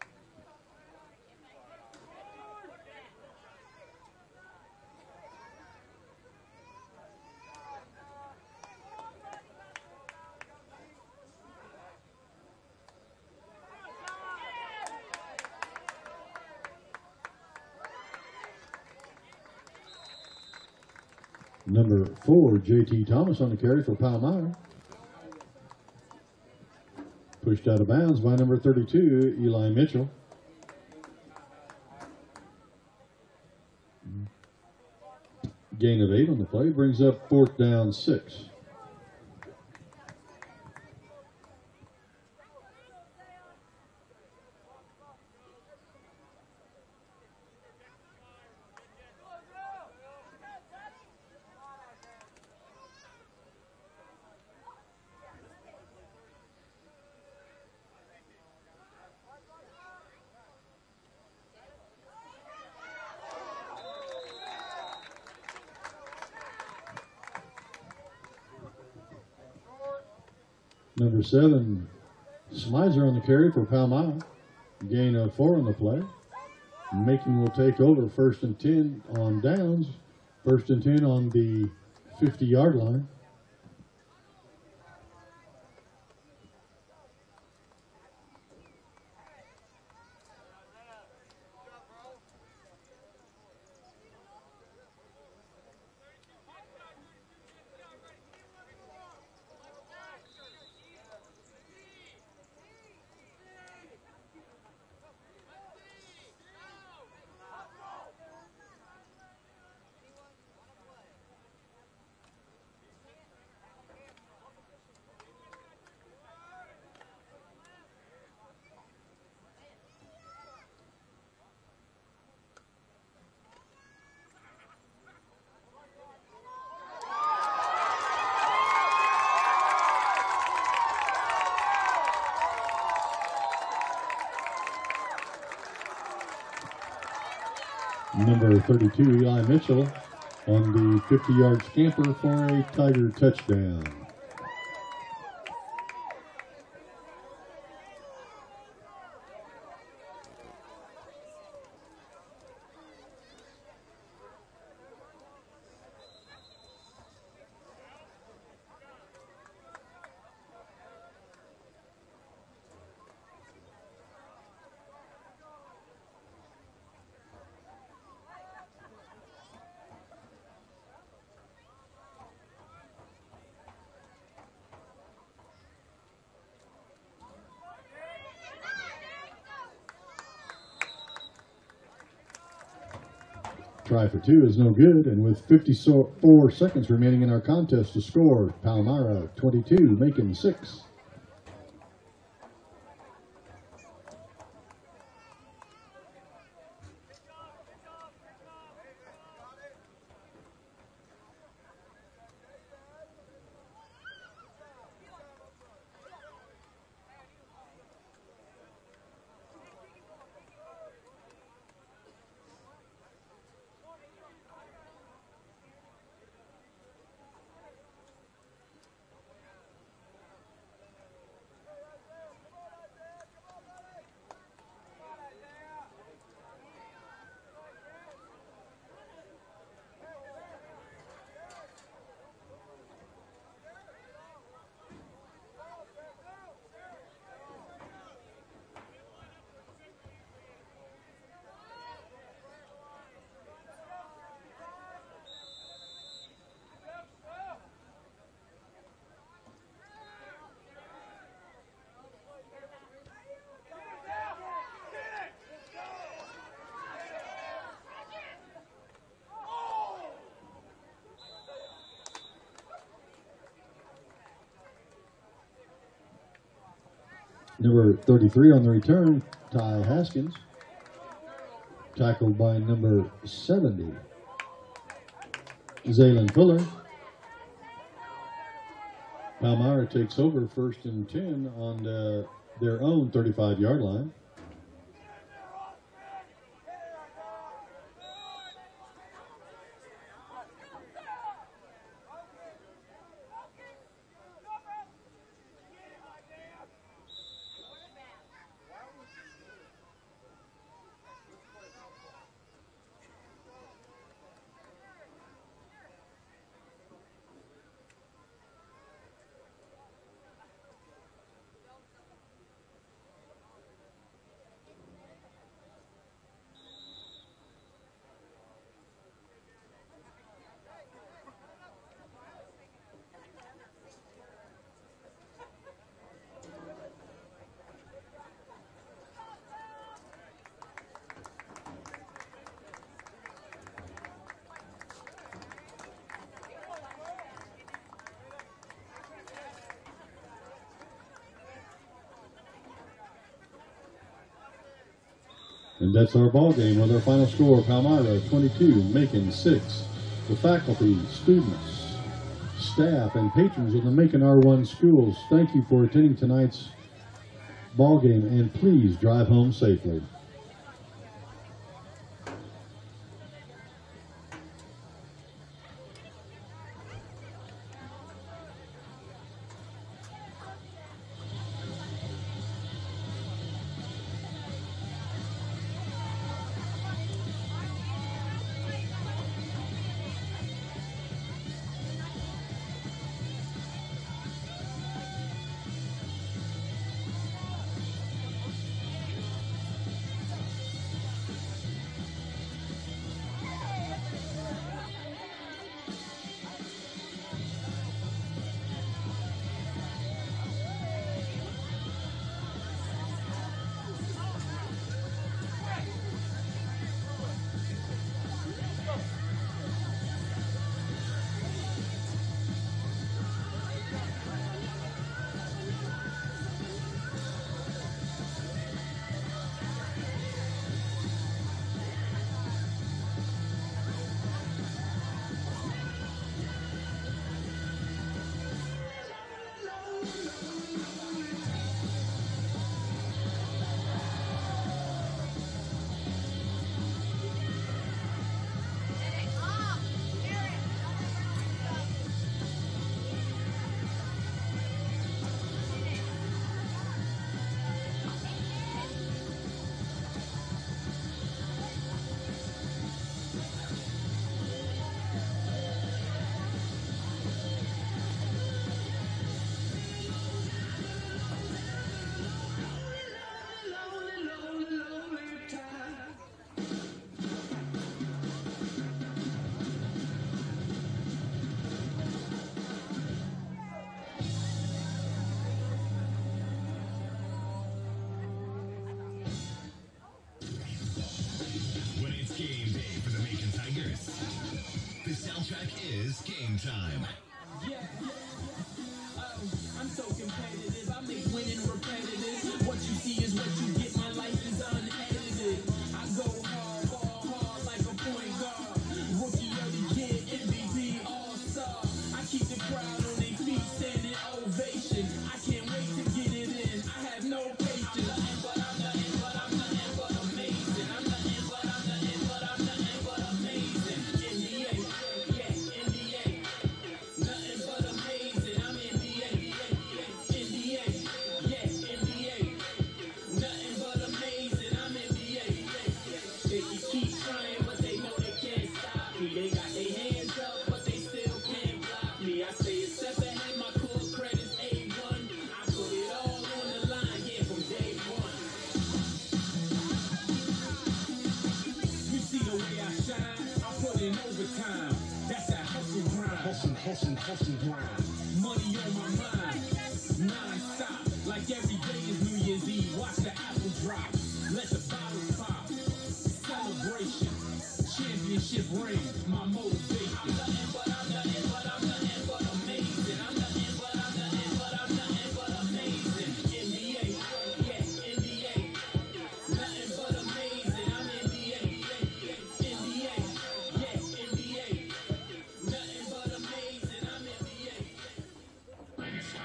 Number four, J T Thomas on the carry for Palmyra. Pushed out of bounds by number thirty-two, Eli Mitchell. Gain of eight on the play brings up fourth down six. Number seven, Smizer on the carry for Palmyra. Gain of four on the play. Macon will take over first and ten on downs. First and ten on the fifty-yard line. Number thirty-two, Eli Mitchell on the fifty-yard scamper for a Tiger touchdown. Try for two is no good, and with fifty-four seconds remaining in our contest to score, Palmyra twenty-two, Macon six. Number thirty-three on the return, Ty Haskins. Tackled by number seventy, Zaylen Fuller. Palmyra takes over first and ten on uh, their own thirty-five yard line. And that's our ball game with our final score, Palmyra twenty-two, Macon six. The faculty, students, staff, and patrons of the Macon R one schools, thank you for attending tonight's ball game, and please drive home safely. Is game time. Yeah. Oh, I'm so competitive. I make winning repetitive. What you see is what you get. My life is unedited. I go hard, ball hard like a point guard. Rookie of the year, M V P, all-star. I keep the crowd on their feet, standing ovation. I can't wait to get it in. I have no patience. I'm nothing but I'm nothing but I'm nothing but amazing. I'm nothing but I'm nothing but I'm nothing but amazing. N B A, yeah, N B A. Nothing but amazing. I'm N B A, N B A, yeah, N B A. Nothing but amazing. I'm N B A. They can keep trying, but they know they can't stop me. They got their hands up, but they still can't block me. I stay a step ahead, my core credits A one. I put it all on the line, yeah, from day one. You see the way I shine? I put in overtime. That's that hustle grind. Hustle, hustle, hustle grind. Money on my mind. Non-stop. Like every day is New Year's Eve. Watch the apple drop. Let the bottles pop. Celebration. Championship ring. My motivation. I'm nothing but I'm nothing but I'm nothing but amazing. I'm nothing but I'm nothing but I'm nothing but amazing. N B A. Yeah, N B A. Nothing but amazing. I'm N B A. N B A. Yeah, N B A. Nothing but amazing. I'm N B A.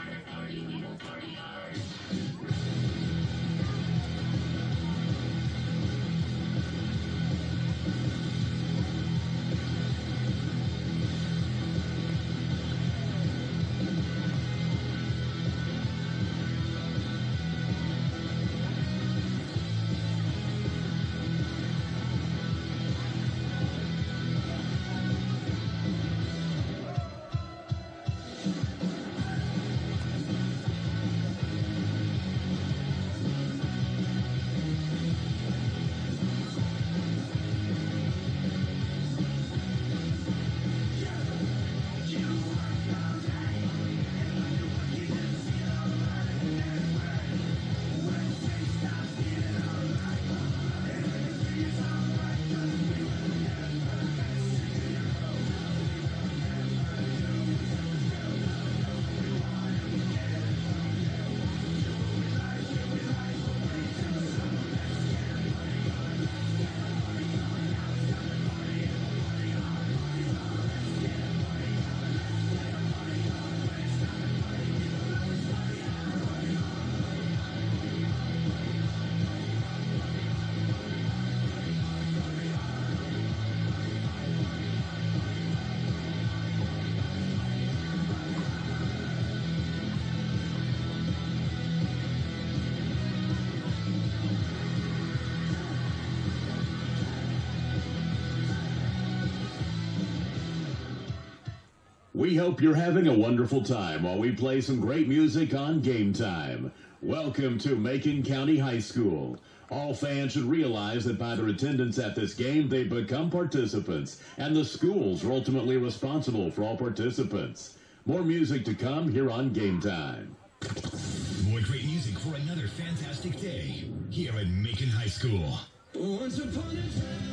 We hope you're having a wonderful time while we play some great music on Game Time. Welcome to Macon County High School. All fans should realize that by their attendance at this game, they become participants, and the schools are ultimately responsible for all participants. More music to come here on Game Time. More great music for another fantastic day here at Macon High School. Once upon a time.